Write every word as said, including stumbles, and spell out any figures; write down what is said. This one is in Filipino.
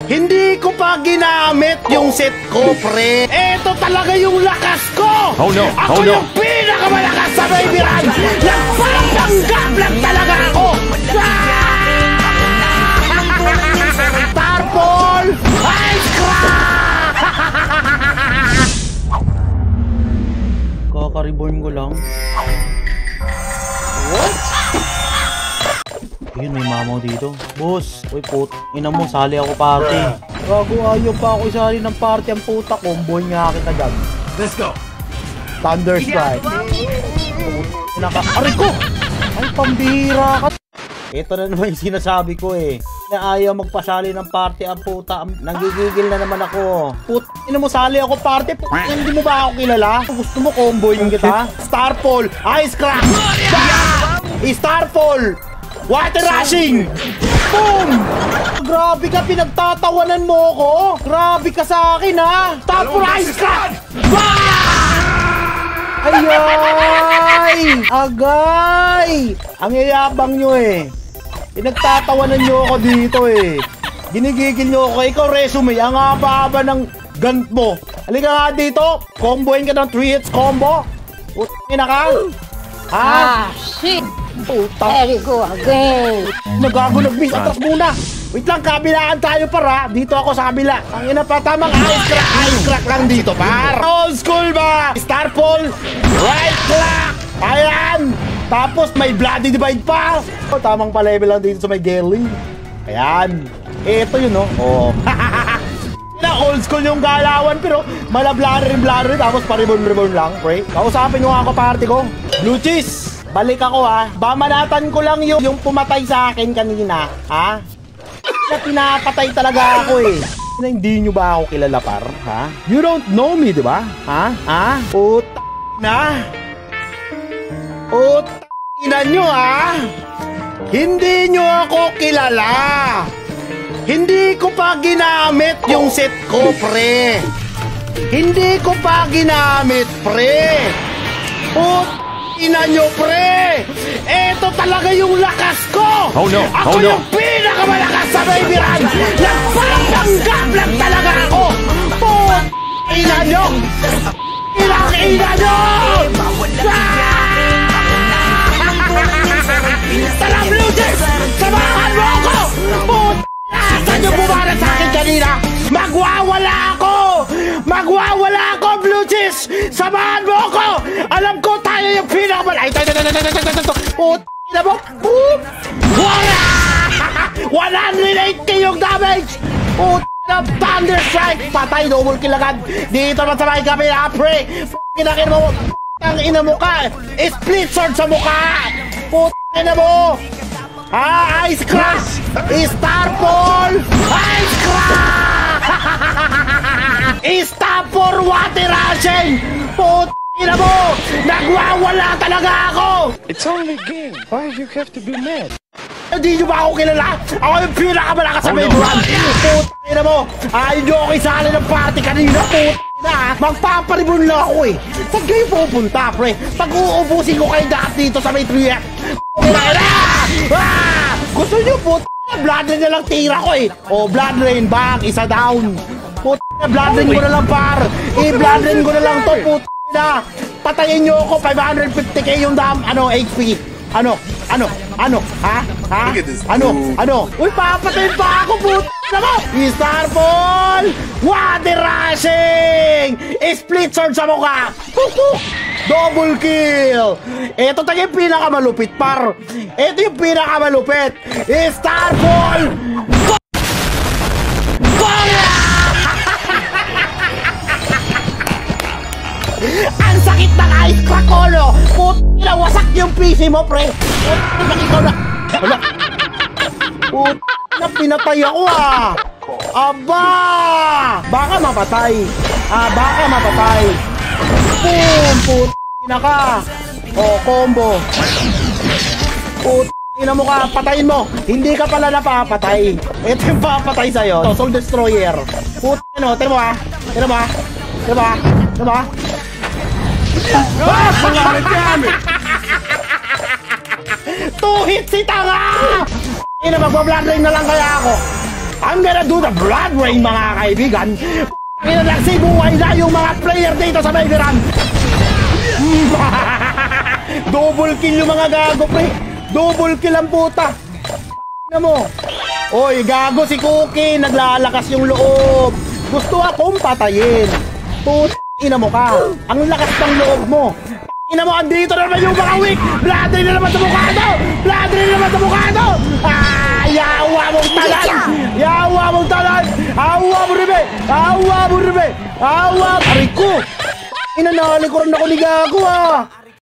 Hindi ko pa ginamit yung set ko, pre. Eto talaga yung lakas ko. Oh no, Ako oh no. yung pinakamalakas sa Baby Run. Nagpapanggap lang talaga ako. Starfall! Ice Crack! Kaka-reborn ko lang. What? Ayun, may mamaw dito. Boss, uy put, ina mo, sali ako party. Gago, ayaw pa ako isali ng party ang puta. Comboy nga kita dyan. Let's go. Thunder Strike. Naka, aray ko! Ay, pambira ka. Ito na naman yung sinasabi ko eh. Na ayaw magpasali ng party ang puta. Nagigigil na naman ako. Put, ina mo, sali ako party. Put, hindi mo ba ako kilala? Gusto mo comboyin kita? Starfall, Ice Crack. Starfall! Water rushing! Boom! Grabe ka, pinagtatawanan mo ako! Grabe ka sa akin, ha! Starfall Ice Crack! Ayay! Agay! Ang yayabang nyo eh. Pinagtatawanan nyo ako dito eh. Ginigigil nyo ako. Ikaw resume, ang haba-haba ng gun mo. Halika nga dito. Comboin ka ng three hits combo. Putin na ka. Ha? Ah, shit! Puta. There you go again. Nagago, nag-miss. Atras muna. Wait lang, kabilaan tayo para. Dito ako sa kabila. Ang ina pa, tamang ice crack. Ice crack lang dito, par. Old school ba? Starfall. Right crack. Ayan. Tapos may bloody divide pa. Oh, tamang pa-level lang dito sa may Gelly. Ayan. Ito yun, no? Oh. Na old school yung galawan pero malablarin-blarin tapos pa-reborn-reborn lang, pre. Kausapin nyo nga ako party ko. Blue cheese. Balik ako ha. Bamanatan ko lang yung, yung pumatay sa akin kanina. Ha? Na pinapatay talaga ako eh. Na hindi nyo ba ako kilala par? Ha? You don't know me, di ba? Ha? Ha? Puta na. Puta na nyo ha. Hindi nyo ako kilala. Hindi ko pa ginamit yung set ko, pre. Hindi ko pa ginamit, pre. Puta ina nyo, pre! Eto talaga yung lakas ko! Oh no, ako oh no. yung pinakamalakas sa Baby Run! Nagpapanggap lang talaga ako! Put! Ina nyo! Ilang ina nyo! Tala, Blue Jays! Samahan mo ako! Put! Saan nyo bumara sa akin kanina? Magwawala ako! Magwawala ako, Blue Cheese! Samahan mo ako! Alam ko tayo yung pinakamalay! Ito, ito, ito, ito, ito, ito, ito! Putina mo! Boom! Wala! one hundred eighty yung damage! Putina! Thunder Strike! Patay! Double kill agad! Dito naman sa may kabila, pre! Pinakin mo! Ang ina mo ka! Split sword sa mukha! Putina mo! Ah, Ice Crack! Starfall! Ice Crack! Stop for water rushing! Putina mo! Nagwawala talaga ako! It's only a game. Why you have to be mad? Hindi nyo ba ako kilala? Ako yung pinakamalakas sa Baby Run! Putina mo! Ayaw nyo ako isali ng party kanina! Putina! Magpaparibon lang ako eh! Saan kayo pupunta, pre? Pag-uubusin ko kayo lahat dito sa may three F! Putina! Ah! Gusto nyo, putina! Blood rain na lang tira ko eh! O, blood rain back! Isa down! Putina! Blood rain ko na lang, par! I-blood rain ko na lang to, putina! Patayin nyo ako! five hundred fifty K yung dam, ano, H P! Ano? Ano? Ano? Ha? Ha? Ano? Ano? Uy, papatayin pa ako, putina mo! Starfall! Water rushing! Split sword sa mukha! Puk-puk! Double kill! Ito tayo yung pinakamalupit, par! Ito yung pinakamalupit! Starfall! Ang sakit ng Ice Crack ko, no? Putina, wasak yung P C mo, pre! Putina, ikaw na... Hala! Putina, pinatay ako, ah! Aba! Baka mapatay! Ah, baka mapatay! Boom! Putina ka! Oh, combo! Putina mo ka! Patayin mo! Hindi ka pala napapatay! Ito yung papatay sa'yo! Soul Destroyer! Putina, tira mo, ah! Tira mo, ah! Tira mo, ah! Tira mo, ah! Ah! Two hits si tanga! Ina, magpa-blood rain na lang kaya ako. I'm gonna do the blood rain, mga kaibigan. Inalaksi buhay na yung mga player dito sa Mayveran. Double kill yung mga gago, pre. Double kill ang puta. Ina mo. Oy, gago si Cookie. Naglalakas yung loob. Gusto akong patayin. Puta, ina mo ka. Ang lakas ng loob mo. Ina mo, andito na naman yung mga weak. Bladry na naman sa mukha to. Bladry na naman sa mukha to. Ah, yawa mong talan. Yawa mong talan. Awa mo ribe. Awa mo ribe. Awa. Aray ko. Inanali ko rin ako ni gago ah.